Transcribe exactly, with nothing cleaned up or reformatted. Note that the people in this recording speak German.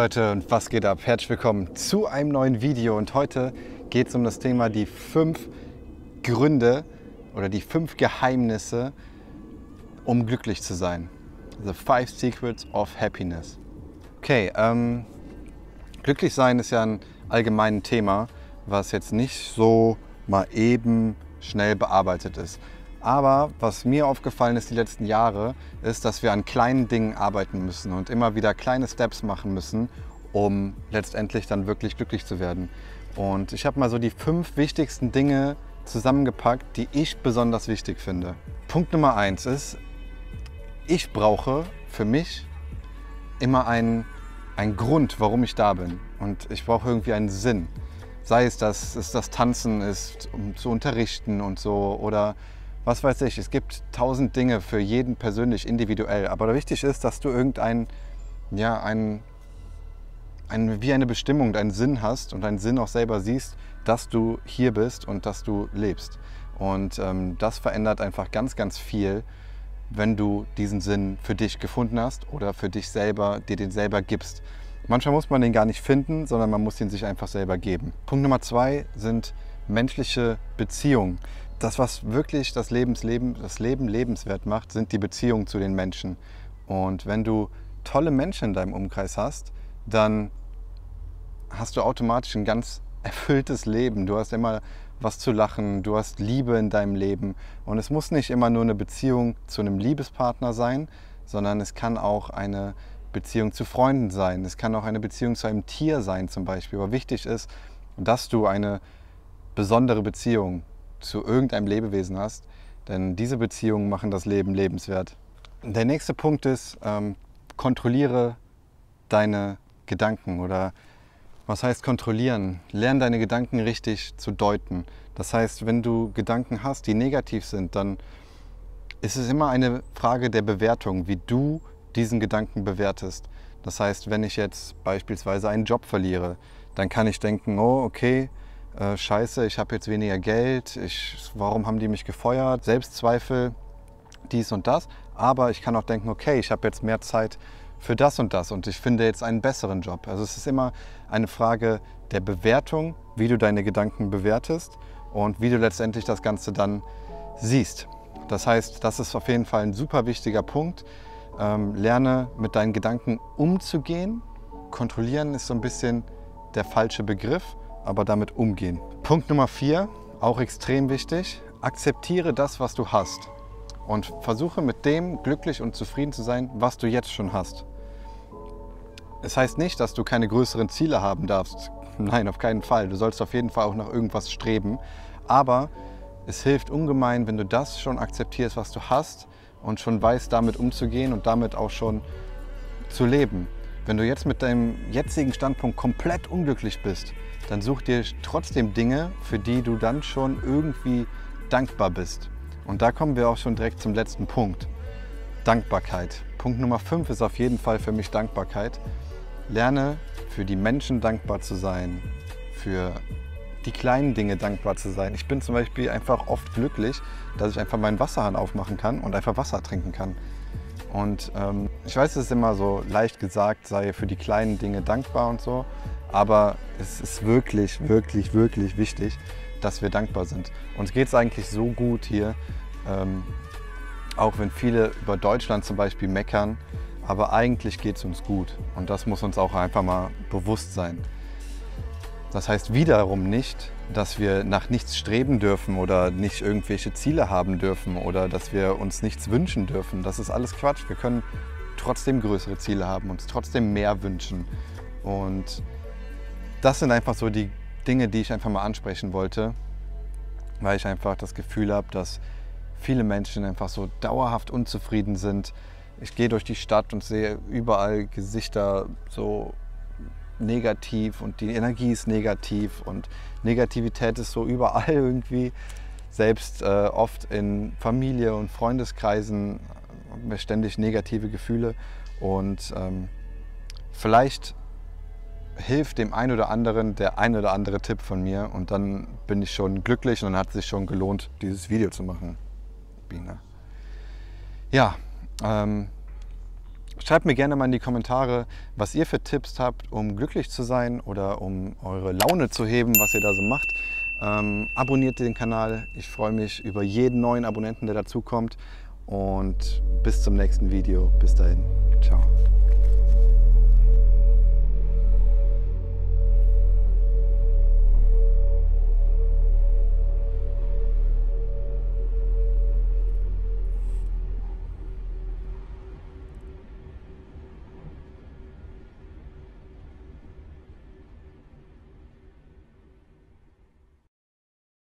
Leute, und was geht ab? Herzlich willkommen zu einem neuen Video und heute geht es um das Thema die fünf Gründe oder die fünf Geheimnisse, um glücklich zu sein. The Five Secrets of Happiness. Okay, ähm, glücklich sein ist ja ein allgemeines Thema, was jetzt nicht so mal eben schnell bearbeitet ist. Aber was mir aufgefallen ist die letzten Jahre, ist, dass wir an kleinen Dingen arbeiten müssen und immer wieder kleine Steps machen müssen, um letztendlich dann wirklich glücklich zu werden. Und ich habe mal so die fünf wichtigsten Dinge zusammengepackt, die ich besonders wichtig finde. Punkt Nummer eins ist, ich brauche für mich immer einen, einen Grund, warum ich da bin. Und ich brauche irgendwie einen Sinn. Sei es, dass es das Tanzen ist, um zu unterrichten und so, oder was weiß ich, es gibt tausend Dinge für jeden persönlich, individuell. Aber wichtig ist, dass du irgendein, ja, ein, ein, wie eine Bestimmung, einen Sinn hast und einen Sinn auch selber siehst, dass du hier bist und dass du lebst. Und ähm, das verändert einfach ganz, ganz viel, wenn du diesen Sinn für dich gefunden hast oder für dich selber, dir den selber gibst. Manchmal muss man den gar nicht finden, sondern man muss ihn sich einfach selber geben. Punkt Nummer zwei sind menschliche Beziehungen. Das, was wirklich das, Lebensleben, das Leben lebenswert macht, sind die Beziehungen zu den Menschen. Und wenn du tolle Menschen in deinem Umkreis hast, dann hast du automatisch ein ganz erfülltes Leben. Du hast immer was zu lachen, du hast Liebe in deinem Leben. Und es muss nicht immer nur eine Beziehung zu einem Liebespartner sein, sondern es kann auch eine Beziehung zu Freunden sein. Es kann auch eine Beziehung zu einem Tier sein zum Beispiel. Aber wichtig ist, dass du eine besondere Beziehung zu irgendeinem Lebewesen hast, denn diese Beziehungen machen das Leben lebenswert. Der nächste Punkt ist, ähm, kontrolliere deine Gedanken oder was heißt kontrollieren? Lern deine Gedanken richtig zu deuten. Das heißt, wenn du Gedanken hast, die negativ sind, dann ist es immer eine Frage der Bewertung, wie du diesen Gedanken bewertest. Das heißt, wenn ich jetzt beispielsweise einen Job verliere, dann kann ich denken, oh okay, Äh, Scheiße, ich habe jetzt weniger Geld, ich, warum haben die mich gefeuert? Selbstzweifel, dies und das. Aber ich kann auch denken, okay, ich habe jetzt mehr Zeit für das und das und ich finde jetzt einen besseren Job. Also es ist immer eine Frage der Bewertung, wie du deine Gedanken bewertest und wie du letztendlich das Ganze dann siehst. Das heißt, das ist auf jeden Fall ein super wichtiger Punkt. Ähm, lerne mit deinen Gedanken umzugehen. Kontrollieren ist so ein bisschen der falsche Begriff, aber damit umgehen. Punkt Nummer vier, auch extrem wichtig, akzeptiere das, was du hast und versuche mit dem glücklich und zufrieden zu sein, was du jetzt schon hast. Es heißt nicht, dass du keine größeren Ziele haben darfst. Nein, auf keinen Fall. Du sollst auf jeden Fall auch nach irgendwas streben, aber es hilft ungemein, wenn du das schon akzeptierst, was du hast und schon weißt, damit umzugehen und damit auch schon zu leben. Wenn du jetzt mit deinem jetzigen Standpunkt komplett unglücklich bist, dann such dir trotzdem Dinge, für die du dann schon irgendwie dankbar bist. Und da kommen wir auch schon direkt zum letzten Punkt. Dankbarkeit. Punkt Nummer fünf ist auf jeden Fall für mich Dankbarkeit. Lerne für die Menschen dankbar zu sein, für die kleinen Dinge dankbar zu sein. Ich bin zum Beispiel einfach oft glücklich, dass ich einfach meinen Wasserhahn aufmachen kann und einfach Wasser trinken kann. Und ähm, ich weiß, es ist immer so leicht gesagt, sei für die kleinen Dinge dankbar und so, aber es ist wirklich, wirklich, wirklich wichtig, dass wir dankbar sind. Uns geht es eigentlich so gut hier, ähm, auch wenn viele über Deutschland zum Beispiel meckern, aber eigentlich geht es uns gut und das muss uns auch einfach mal bewusst sein. Das heißt wiederum nicht, dass wir nach nichts streben dürfen oder nicht irgendwelche Ziele haben dürfen oder dass wir uns nichts wünschen dürfen. Das ist alles Quatsch. Wir können trotzdem größere Ziele haben, uns trotzdem mehr wünschen. Und das sind einfach so die Dinge, die ich einfach mal ansprechen wollte, weil ich einfach das Gefühl habe, dass viele Menschen einfach so dauerhaft unzufrieden sind. Ich gehe durch die Stadt und sehe überall Gesichter so negativ und die Energie ist negativ und Negativität ist so überall irgendwie. Selbst äh, oft in Familie und Freundeskreisen haben wir ständig negative Gefühle und ähm, vielleicht hilft dem einen oder anderen der ein oder andere Tipp von mir und dann bin ich schon glücklich und dann hat es sich schon gelohnt, dieses Video zu machen. Bina. Ja, ähm, Schreibt mir gerne mal in die Kommentare, was ihr für Tipps habt, um glücklich zu sein oder um eure Laune zu heben, was ihr da so macht. Ähm, abonniert den Kanal. Ich freue mich über jeden neuen Abonnenten, der dazukommt. Und bis zum nächsten Video. Bis dahin. Ciao.